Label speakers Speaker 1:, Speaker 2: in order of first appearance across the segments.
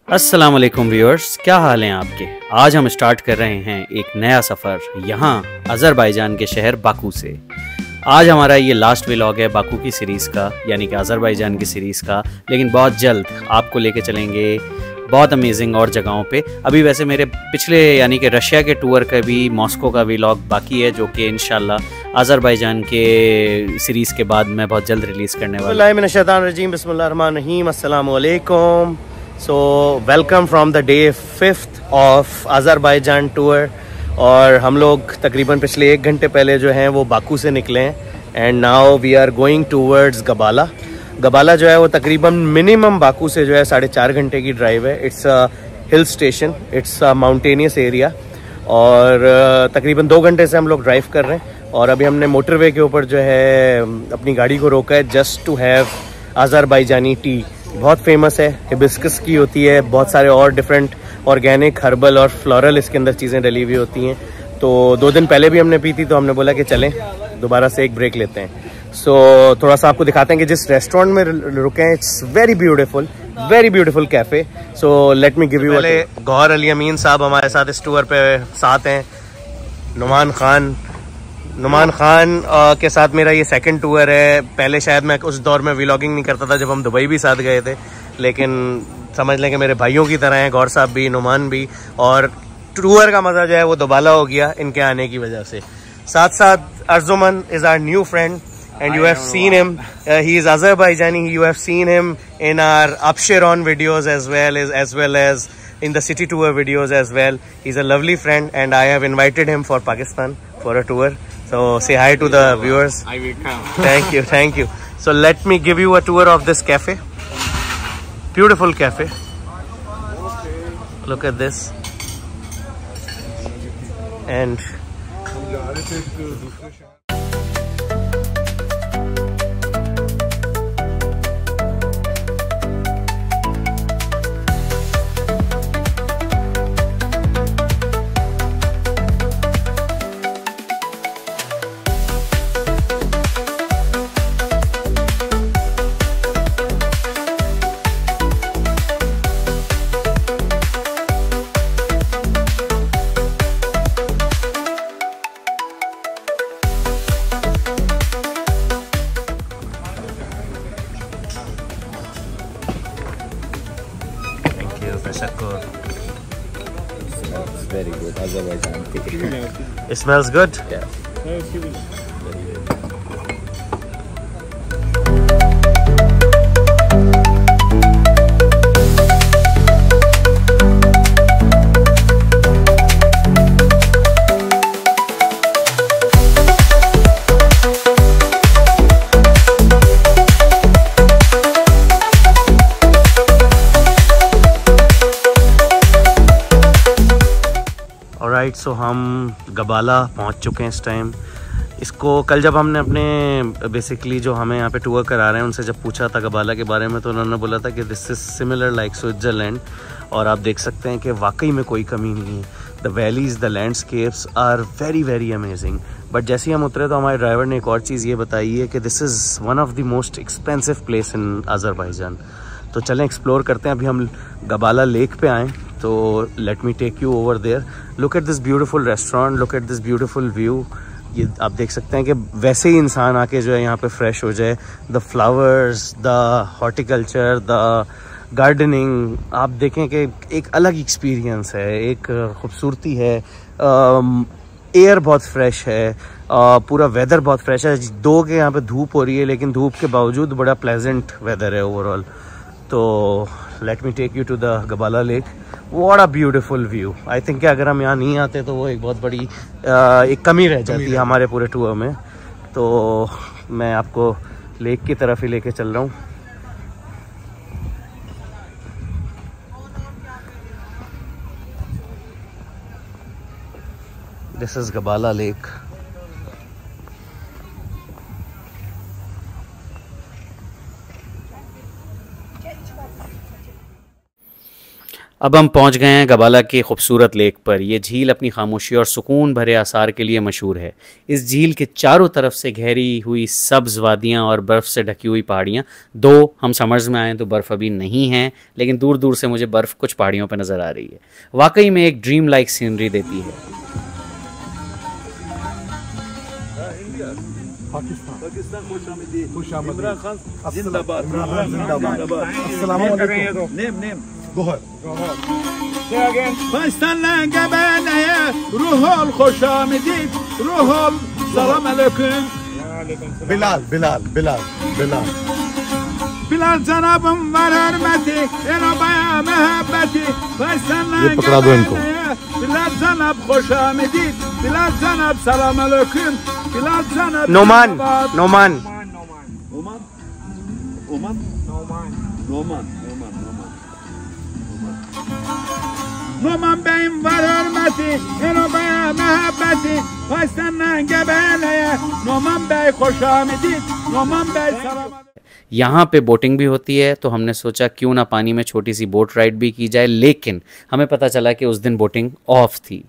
Speaker 1: अस्सलाम वालेकुम व्यूअर्स, क्या हाल हैं आपके। आज हम स्टार्ट कर रहे हैं एक नया सफ़र यहाँ अज़रबैजान के शहर बाकू से। आज हमारा ये लास्ट व्लॉग है बाकू की सीरीज़ का, यानी कि अज़रबैजान की सीरीज़ का। लेकिन बहुत जल्द आपको लेके चलेंगे बहुत अमेजिंग और जगहों पे। अभी वैसे मेरे पिछले यानी कि रशिया के टूर का भी मॉस्को का व्लॉग बाकी है, जो कि इंशाल्लाह अज़रबैजान के सीरीज़ के बाद मैं बहुत जल्द रिलीज़ करने वाला हूँ।
Speaker 2: बिस्मिल्लाहिर्रहमानिर्रहीम, अस्सलाम वालेकुम। So welcome from the day 5th of Azerbaijan tour. और हम लोग तकरीबन पिछले 1 घंटे पहले जो हैं वो बाकू से निकले हैं and now we are going towards Gabala. Gabala जो है वो तकरीबन मिनिमम बाकू से जो है 4.5 घंटे की ड्राइव है। It's a hill station, it's a mountainous area और तकरीबन 2 घंटे से हम लोग ड्राइव कर रहे हैं। और अभी हमने मोटरवे के ऊपर जो है अपनी गाड़ी को रोका है just to have Azerbaijani tea. बहुत फेमस है, हिबिस्कस की होती है, बहुत सारे और डिफरेंट ऑर्गेनिक, हर्बल और फ्लोरल इसके अंदर चीज़ें डली हुई होती हैं। तो 2 दिन पहले भी हमने पी थी, तो हमने बोला कि चलें दोबारा से एक ब्रेक लेते हैं। सो थोड़ा सा आपको दिखाते हैं कि जिस रेस्टोरेंट में रुके हैं, it's very beautiful cafe. So let me give you. पहले गौहर अली अमीन साहब हमारे साथ इस टूर पे साथ हैं। नुमान खान के साथ मेरा ये 2nd टूर है। पहले शायद मैं उस दौर में व्लॉगिंग नहीं करता था जब हम दुबई भी साथ गए थे, लेकिन समझ लें कि मेरे भाइयों की तरह हैं गौर साहब भी, नुमान भी। और टूर का मज़ा जो है वो दोबारा हो गया इनके आने की वजह से। साथ साथ Arjuman is our new friend and you have seen him. He is Azerbaijani. You have seen him in our Upshiron videos as well as in the city tour videos as well. He's a lovely friend and I have invited him for Pakistan for a tour. So say hi to the viewers.
Speaker 3: I will come.
Speaker 2: Thank you. So let me give you a tour of this cafe. Beautiful cafe. Look at this. And
Speaker 3: It's very good. Azerbaijan tea.
Speaker 2: it smells good.
Speaker 3: Yeah.
Speaker 2: Right, so हम Gabala पहुंच चुके हैं इस time. इसको कल जब हमने अपने बेसिकली जो हमें यहाँ पे टूर करा रहे हैं उनसे जब पूछा था गबाला के बारे में, तो उन्होंने बोला था कि this is similar like Switzerland. और आप देख सकते हैं कि वाकई में कोई कमी नहीं है। The valleys, the landscapes are very amazing. But जैसे ही हम उतरे तो हमारे ड्राइवर ने एक और चीज़ ये बताई है कि this is one of the most expensive place in Azerbaijan. तो चलें एक्सप्लोर करते हैं। अभी हम गबाला लेक पे आएँ, तो let me take you over there. Look at this beautiful restaurant, look at this beautiful view. ये आप देख सकते हैं कि वैसे ही इंसान आके जो है यहाँ पे फ्रेश हो जाए। The flowers, the horticulture, the gardening, आप देखें कि एक अलग एक्सपीरियंस है, एक खूबसूरती है। एयर बहुत फ्रेश है, पूरा वेदर बहुत फ्रेश है। 2 के यहाँ पे धूप हो रही है, लेकिन धूप के बावजूद बड़ा प्लेजेंट वेदर है ओवरऑल। तो let me take you to the Gabala lake. What a beautiful view. I think कि अगर हम यहाँ नहीं आते तो वो एक बहुत बड़ी एक कमी रह जाती है हमारे पूरे टूर में। तो मैं आपको लेक की तरफ ही लेके चल रहा हूँ। This is Gabala lake.
Speaker 1: अब हम पहुंच गए हैं गबाला के खूबसूरत लेक पर। यह झील अपनी खामोशी और सुकून भरे आसार के लिए मशहूर है। इस झील के चारों तरफ से घेरी हुई सब्ज़ वादियाँ और बर्फ़ से ढकी हुई पहाड़ियाँ। दो हम समर्स में आए तो बर्फ़ अभी नहीं है, लेकिन दूर दूर से मुझे बर्फ़ कुछ पहाड़ियों पर नज़र आ रही है। वाकई में एक ड्रीम लाइक सीनरी देती है।
Speaker 4: बिलाल जनाबम वर हरमती एनोबाया महब्बती
Speaker 5: ये पकड़ा दो इनको।
Speaker 4: बिलाल जनाब खुश आमदीद बिलाल जनाब सलाम अलैकुम बिलाल जनाब
Speaker 2: नोमान नोमान
Speaker 4: نومان بیم ور حرمتی اینو بیم محبتی پایستن ننگه بینه نومان بی خوش آمدید نومان بی سلام
Speaker 1: यहाँ पे बोटिंग भी होती है, तो हमने सोचा क्यों ना पानी में छोटी सी बोट राइड भी की जाए, लेकिन हमें पता चला कि उस दिन बोटिंग ऑफ थी।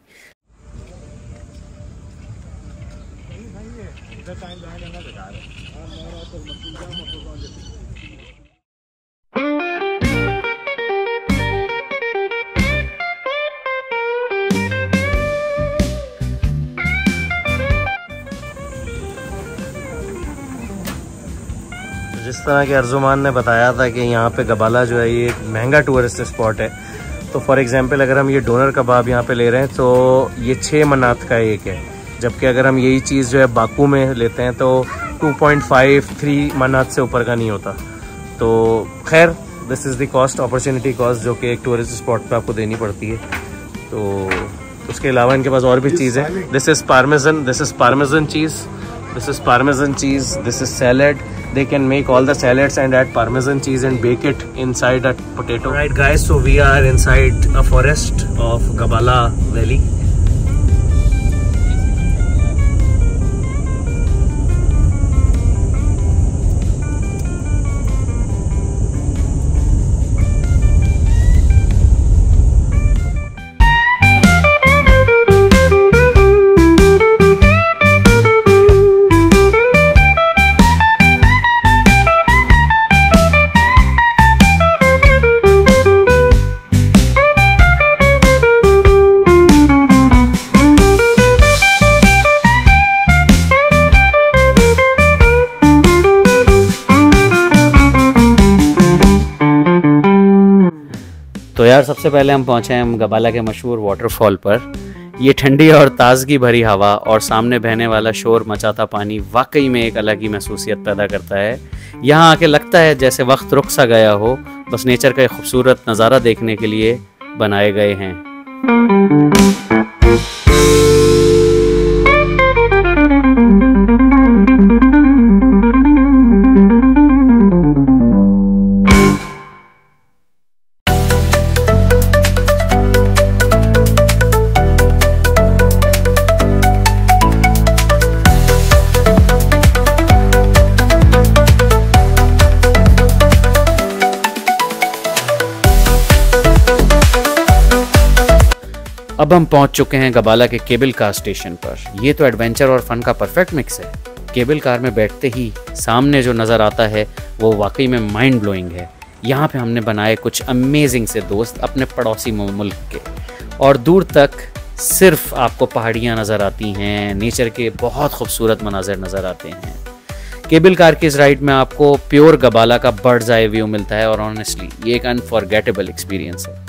Speaker 2: जिस तरह के अर्जुमान ने बताया था कि यहाँ पे गबाला जो है ये एक महंगा टूरिस्ट स्पॉट है, तो फॉर एग्जांपल अगर हम ये डोनर कबाब यहाँ पे ले रहे हैं तो ये 6 मनात का एक है, जबकि अगर हम यही चीज़ जो है बाकू में लेते हैं तो 2.5-3 मनात से ऊपर का नहीं होता। तो खैर this is the cost, opportunity cost जो कि एक टूरिस्ट स्पॉट पे आपको देनी पड़ती है। तो उसके अलावा इनके पास और भी चीज़ है। This is parmesan cheese, this is parmesan cheese, this is salad. They can make all the salads and add parmesan cheese and bake it inside a potato. Right guys, so we are inside a forest of Gabala Valley.
Speaker 1: तो यार सबसे पहले हम पहुंचे हैं गबाला के मशहूर waterfall पर। ये ठंडी और ताजगी भरी हवा और सामने बहने वाला शोर मचाता पानी वाकई में एक अलग ही महसूसियत पैदा करता है। यहाँ आके लगता है जैसे वक्त रुक सा गया हो, बस नेचर का एक खूबसूरत नज़ारा देखने के लिए बनाए गए हैं। अब हम पहुंच चुके हैं गबाला के केबल कार स्टेशन पर। ये तो एडवेंचर और फन का परफेक्ट मिक्स है। केबल कार में बैठते ही सामने जो नज़र आता है वो वाकई में माइंड ब्लोइंग है। यहाँ पे हमने बनाए कुछ अमेजिंग से दोस्त अपने पड़ोसी मुल्क के, और दूर तक सिर्फ आपको पहाड़ियाँ नज़र आती हैं, नेचर के बहुत खूबसूरत मनाज़र नज़र आते हैं। केबल कार की इस राइड में आपको प्योर गबाला का बर्ड्स आई व्यू मिलता है, और ऑनेस्टली ये एक अनफॉरगेटेबल एक्सपीरियंस है।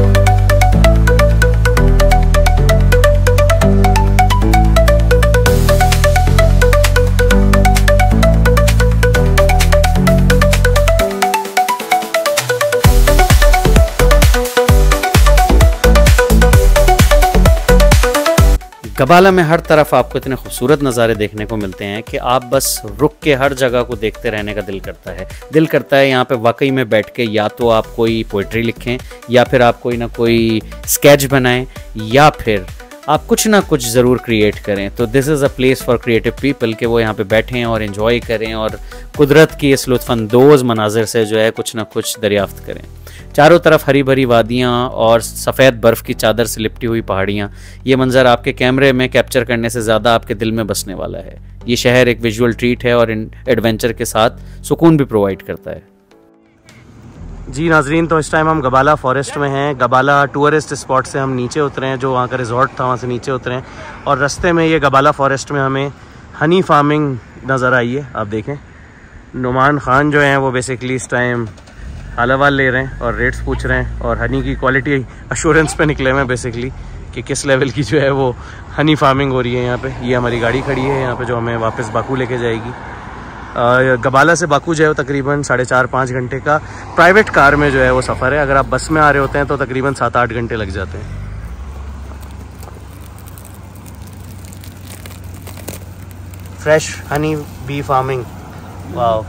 Speaker 1: गबाला में हर तरफ आपको इतने खूबसूरत नज़ारे देखने को मिलते हैं कि आप बस रुक के हर जगह को देखते रहने का दिल करता है। यहाँ पे वाकई में बैठ के या तो आप कोई पोइट्री लिखें, या फिर आप कोई ना कोई स्केच बनाएं, या फिर आप कुछ ना कुछ ज़रूर क्रिएट करें। तो this is a place for creative people कि वो यहाँ पे बैठें और इन्जॉय करें और कुदरत की इस लुत्फ़अंदोज़ मनाज़र से जो है कुछ ना कुछ दरियाफ्त करें। चारों तरफ हरी भरी वादियाँ और सफ़ेद बर्फ़ की चादर से लिपटी हुई पहाड़ियाँ। ये मंज़र आपके कैमरे में कैप्चर करने से ज़्यादा आपके दिल में बसने वाला है। ये शहर एक विजुअल ट्रीट है और एडवेंचर के साथ सुकून भी प्रोवाइड करता है।
Speaker 2: जी नाजरीन, तो इस टाइम हम गबाला फॉरेस्ट में हैं। गबाला टूरिस्ट स्पॉट से हम नीचे उतरे हैं, जो वहाँ का रिजॉर्ट था वहाँ से नीचे उतरे हैं, और रास्ते में ये गबाला फॉरेस्ट में हमें हनी फार्मिंग नज़र आई है। आप देखें, नुमान खान जो हैं वो बेसिकली इस टाइम हालावाल ले रहे हैं और रेट्स पूछ रहे हैं, और हनी की क्वालिटी अश्योरेंस पे निकले हुए हैं बेसिकली कि किस लेवल की जो है वो हनी फार्मिंग हो रही है यहाँ पे। ये हमारी गाड़ी खड़ी है यहाँ पे जो हमें वापस बाकू लेके जाएगी। गबाला से बाकू जो है वो तकरीबन 4.5-5 घंटे का प्राइवेट कार में जो है वो सफ़र है। अगर आप बस में आ रहे होते हैं तो तकरीबन 7-8 घंटे लग जाते हैं। Fresh honey bee farming, wow.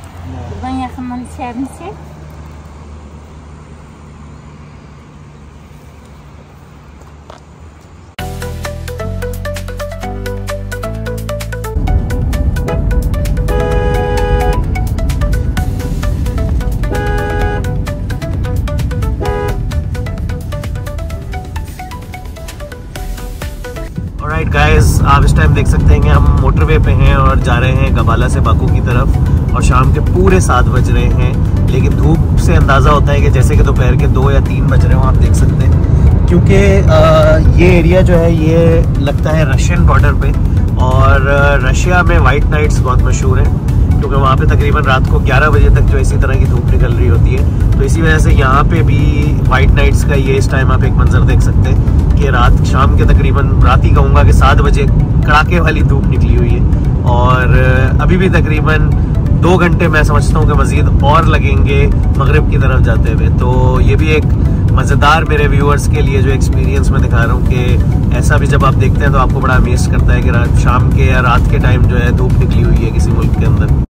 Speaker 2: Alright guys, आप इस टाइम देख सकते हैं कि हम मोटरवे पे हैं और जा रहे हैं गबाला से बाकू की तरफ, और शाम के पूरे 7 बज रहे हैं। लेकिन धूप से अंदाज़ा होता है कि जैसे कि दोपहर के 2 या 3 बज रहे हो, आप देख सकते हैं, क्योंकि ये एरिया जो है ये लगता है रशियन बॉर्डर पे, और रशिया में वाइट नाइट्स बहुत मशहूर हैं, क्योंकि वहाँ पे तकरीबन रात को 11 बजे तक जो इसी तरह की धूप निकल रही होती है। तो इसी वजह से यहाँ पे भी वाइट नाइट्स का ये इस टाइम आप एक मंजर देख सकते हैं कि रात शाम के तकरीबन रात ही कहूँगा कि 7 बजे कड़ाके वाली धूप निकली हुई है, और अभी भी तकरीबन 2 घंटे मैं समझता हूँ कि मज़ीद और लगेंगे मगरिब की तरफ जाते हुए। तो ये भी एक मज़ेदार मेरे व्यूअर्स के लिए जो एक्सपीरियंस मैं दिखा रहा हूँ कि ऐसा भी जब आप देखते हैं तो आपको बड़ा अमेज करता है कि शाम के या रात के टाइम जो है धूप निकली हुई है किसी मुल्क के अंदर।